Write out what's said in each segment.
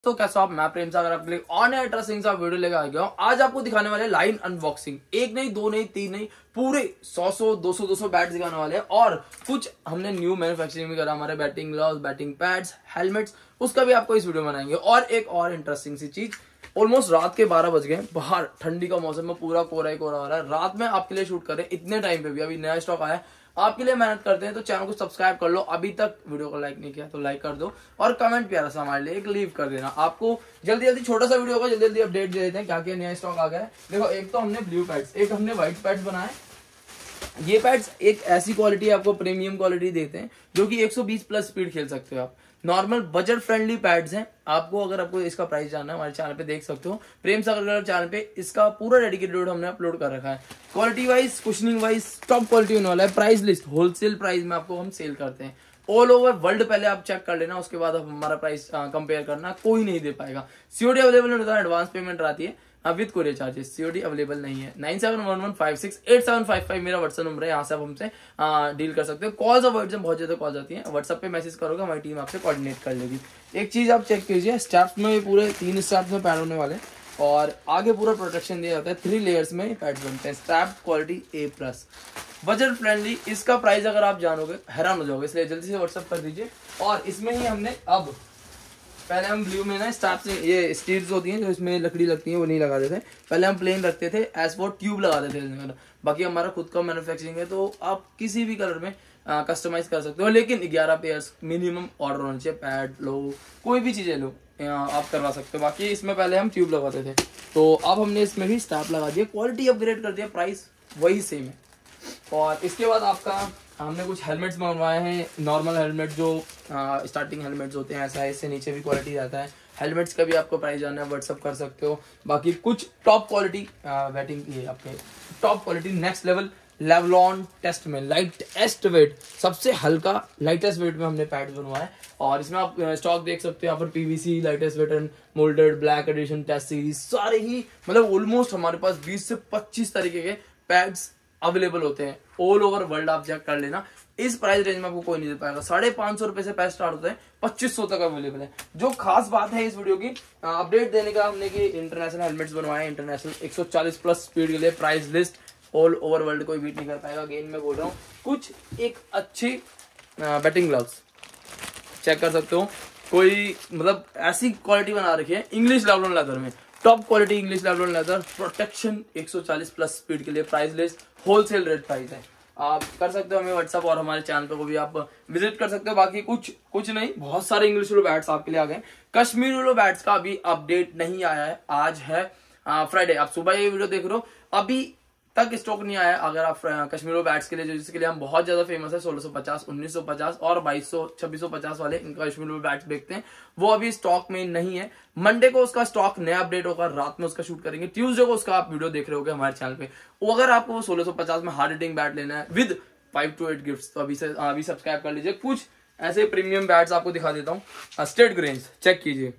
तो कैसे आप, मैं प्रेम सागर आपके लिए और नया इंटरेस्टिंग सा वीडियो लेकर आ गया हूँ। आज आपको दिखाने वाले लाइन अनबॉक्सिंग, एक नहीं दो नहीं तीन नहीं पूरे 100 200 बैट्स दिखाने वाले हैं। और कुछ हमने न्यू मैन्युफैक्चरिंग भी करा, हमारे batting gloves, batting pads, helmets, उसका भी आपको इस वीडियो में बनाएंगे। और एक और इंटरेस्टिंग सी चीज, ऑलमोस्ट रात के 12 बज गए, बाहर ठंडी का मौसम में पूरा कोहरा ही कोहरा हो रहा है। रात में आपके लिए शूट कर रहे हैं, इतने टाइम पे भी अभी नया स्टॉक आया है, आपके लिए मेहनत करते हैं। तो चैनल को सब्सक्राइब कर लो, अभी तक वीडियो को लाइक नहीं किया तो लाइक कर दो, और कमेंट प्यारा सा हमारे लिए एक लीव कर देना। आपको जल्दी जल्दी छोटा सा वीडियो होगा, जल्दी जल्दी अपडेट दे देते हैं क्या क्या नया स्टॉक आ गया है। देखो, एक तो हमने ब्लू पैड्स, एक हमने व्हाइट पैड्स बनाए। ये पैड्स एक ऐसी क्वालिटी आपको प्रीमियम क्वालिटी देते हैं जो कि 120 प्लस स्पीड खेल सकते हो आप। नॉर्मल बजट फ्रेंडली पैड्स हैं। आपको अगर आपको इसका प्राइस जानना है, हमारे चैनल पे देख सकते हो, प्रेम सागर चैनल पे इसका पूरा डेडिकेटेड वीडियो हमने अपलोड कर रखा है। Quality wise, cushioning wise top quality होने वाला है। प्राइस लिस्ट होलसेल प्राइस में आपको हम सेल करते हैं ऑल ओवर वर्ल्ड। पहले आप चेक कर लेना, उसके बाद आप हमारा प्राइस कंपेयर करना, कोई नहीं दे पाएगा। सीओडी अवेलेबल नहीं होता है, एडवांस पेमेंट रहती है with courier charges. COD available नहीं है। 9711568755 मेरा व्हाट्सएप नंबर है, यहाँ से आप हमसे डील कर सकते हो। कॉल्स और व्हाट्सएप बहुत ज्यादा कॉल्स आती है, व्हाट्सएप पे मैसेज करोगे, हमारी टीम आपसे कोऑर्डिनेट कर लेगी। एक चीज आप चेक कीजिए, स्ट्रैप्स में पूरे 3 स्ट्रैप्स में पैड होने वाले, और आगे पूरा प्रोटेक्शन दिया जाता है। 3 लेयर्स में पैड्स बनते हैं। Strap quality A+, budget friendly. इसका प्राइस अगर आप जानोगे हैरान हो जाओगे, इसलिए जल्दी से व्हाट्सएप कर दीजिए। और इसमें ही हमने अब पहले हम ब्लू में ना स्टार्ट से ये स्टील्स होती हैं जो इसमें लकड़ी लगती है, वो नहीं लगाते थे। पहले हम प्लेन रखते थे, एज फॉर ट्यूब लगाते थे। बाकी हमारा खुद का मैन्युफैक्चरिंग है, तो आप किसी भी कलर में कस्टमाइज कर सकते हो। लेकिन 11 पेयर्स मिनिमम ऑर्डर होना चाहिए। पैड लो, कोई भी चीजें लो, आप करवा सकते हो। बाकी इसमें पहले हम ट्यूब लगाते थे, तो अब हमने इसमें भी स्टैप लगा दिया, क्वालिटी अपग्रेड कर दिया, प्राइस वही सेम है। और इसके बाद आपका हमने कुछ हेलमेट्स मंगवाए हैं। नॉर्मल हेलमेट जो स्टार्टिंग हेलमेट्स होते हैं, ऐसा है, इससे नीचे भी क्वालिटी आता है। हेलमेट्स का भी आपको प्राइस जानना है, व्हाट्सअप कर सकते हो। बाकी कुछ टॉप क्वालिटी बैटिंग की है आपके, top quality next level levelon test में लाइटेस्ट वेट, सबसे हल्का लाइटेस्ट वेट में हमने पैड्स बनवाए। और इसमें आप स्टॉक देख सकते हो यहाँ पर, PVC lightest weight and moulded black edition test series, सारे ही मतलब ऑलमोस्ट हमारे पास 20 से 25 तरीके के पैड्स अवेलेबल होते हैं ऑल ओवर वर्ल्ड। आप चेक कर लेना, इस प्राइस रेंज में आपको कोई नहीं दे पाएगा। 550 रुपए से पैड स्टार्ट होते हैं, 2500 तक अवेलेबल है। जो खास बात है इस वीडियो की अपडेट देने का, हमने कि इंटरनेशनल हेलमेट्स बनवाए, इंटरनेशनल 140 प्लस स्पीड के लिए। Price list all over world कोई बीट नहीं कर पाएगा। अगेन मैं बोल रहा हूँ, कुछ एक अच्छी बैटिंग ग्लव्स चेक कर सकते हो, कोई मतलब ऐसी क्वालिटी बना रखी है इंग्लिश लेवलॉन लेदर में, top quality English levelon leather, protection 140 plus speed के लिए। Price list wholesale rate price है, आप कर सकते हो हमें व्हाट्सअप, और हमारे चैनल को भी आप विजिट कर सकते हो। बाकी कुछ नहीं, बहुत सारे इंग्लिश उलो बैट्स आपके लिए आ गए। कश्मीर उलो बैट्स का अभी अपडेट नहीं आया है, आज है फ्राइडे, आप सुबह ये वीडियो देख रहे हो, अभी तक स्टॉक नहीं आया। अगर आप कश्मीर बैट्स के लिए, जो जिसके लिए हम बहुत ज्यादा फेमस है, 1650, 1950 और 2200, 2650 वाले इनका कश्मीर बैट्स बेचते हैं, वो अभी स्टॉक में नहीं है। मंडे को उसका स्टॉक नया अपडेट होगा, रात में उसका शूट करेंगे। ट्यूसडे को उसका आप वीडियो देख रहे होगे हमारे चैनल पे। अगर आपको वो 1650 में हार्ड हिटिंग बैट लेना है विद 5 to 8 गिफ्ट, तो अभी सब्सक्राइब कर लीजिए। कुछ ऐसे प्रीमियम बैट्स आपको दिखा देता हूँ, स्टेट ग्रेन्स चेक कीजिए।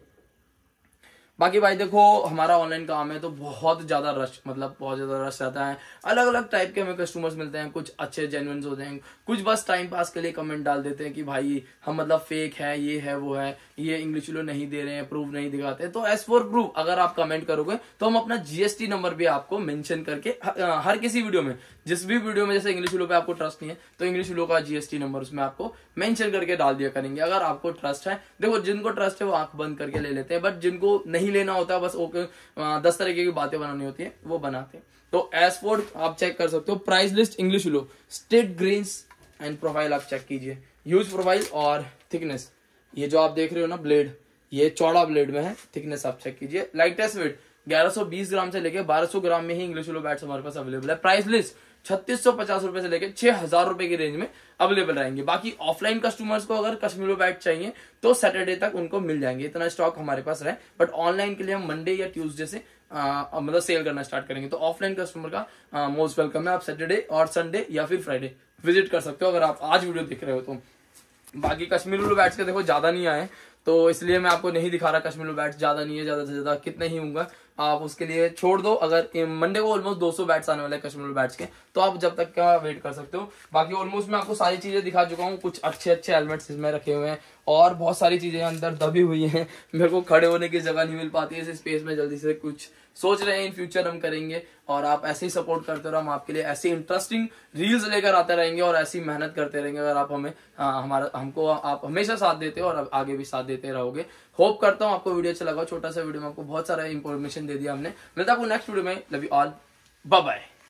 बाकी भाई देखो, हमारा ऑनलाइन काम है तो बहुत ज्यादा रश, मतलब बहुत ज्यादा रश रहता है। अलग अलग टाइप के हमें कस्टमर्स मिलते हैं, कुछ अच्छे जेन्युइन होते हैं, कुछ बस टाइम पास के लिए कमेंट डाल देते हैं कि भाई हम मतलब फेक है, ये है वो है, ये इंग्लिश लो नहीं दे रहे हैं, प्रूफ नहीं दिखाते। तो एज फॉर प्रूफ अगर आप कमेंट करोगे तो हम अपना GST नंबर भी आपको मेंशन करके हर किसी वीडियो में, जिस भी वीडियो में, जैसे इंग्लिश लो पे आपको ट्रस्ट नहीं है तो इंग्लिश लो का GST नंबर उसमें आपको मेंशन करके डाल दिया करेंगे। अगर आपको ट्रस्ट है, देखो जिनको ट्रस्ट है वो आंख बंद करके ले लेते हैं, बट जिनको नहीं लेना होता, बस ओके 10 तरीके की बातें बनानी होती है, वो बनाते हैं। तो एज फॉर आप चेक कर सकते हो, price list English willow, straight grains and profile आप चेक कीजिए, ह्यूज प्रोफाइल और थिकनेस। ये जो आप देख रहे हो ना ब्लेड, ये चौड़ा ब्लेड में है, थिकनेस आप चेक कीजिए। लाइटेस्ट वेट 1120 ग्राम से लेके 1200 ग्राम में ही इंग्लिश लो बैट्स हमारे पास अवेलेबल है। प्राइस लिस्ट 3650 रुपए से लेके 6000 रुपए की रेंज में अवेलेबल रहेंगे। बाकी ऑफलाइन कस्टमर्स को अगर कश्मीर बैट चाहिए तो सैटरडे तक उनको मिल जाएंगे, इतना स्टॉक हमारे पास है। बट ऑनलाइन के लिए हम मंडे या ट्यूसडे से मतलब सेल करना स्टार्ट करेंगे। तो ऑफलाइन कस्टमर का मोस्ट वेलकम है, आप सैटरडे और संडे या फिर फ्राइडे विजिट कर सकते हो अगर आप आज वीडियो देख रहे हो तो। बाकी कश्मीर बैट्स के देखो ज्यादा नहीं आए, तो इसलिए मैं आपको नहीं दिखा रहा। कश्मीर बैट्स ज्यादा नहीं है, ज्यादा से ज्यादा कितने ही होंगे, आप उसके लिए छोड़ दो। अगर मंडे को ऑलमोस्ट 200 बैट्स आने वाले हैं कस्टमर बैट्स के, तो आप जब तक का वेट कर सकते हो। बाकी ऑलमोस्ट मैं आपको सारी चीजें दिखा चुका हूँ, कुछ अच्छे हेलमेट्स इसमें रखे हुए हैं और बहुत सारी चीजें अंदर दबी हुई हैं। मेरे को खड़े होने की जगह नहीं मिल पाती है इस स्पेस में। जल्दी से कुछ सोच रहे हैं इन फ्यूचर हम करेंगे, और आप ऐसे ही सपोर्ट करते रहो। हम आपके लिए ऐसे इंटरेस्टिंग रील्स लेकर आते रहेंगे और ऐसी मेहनत करते रहेंगे। अगर आप हमें हमको आप हमेशा साथ देते हो और आगे भी साथ देते रहोगे। होप करता हूँ आपको वीडियो अच्छा लगा। छोटा सा वीडियो में आपको बहुत सारा इंफॉर्मेशन दे दिया हमने। मिलता है आपको नेक्स्ट वीडियो में। Love you all, bye bye.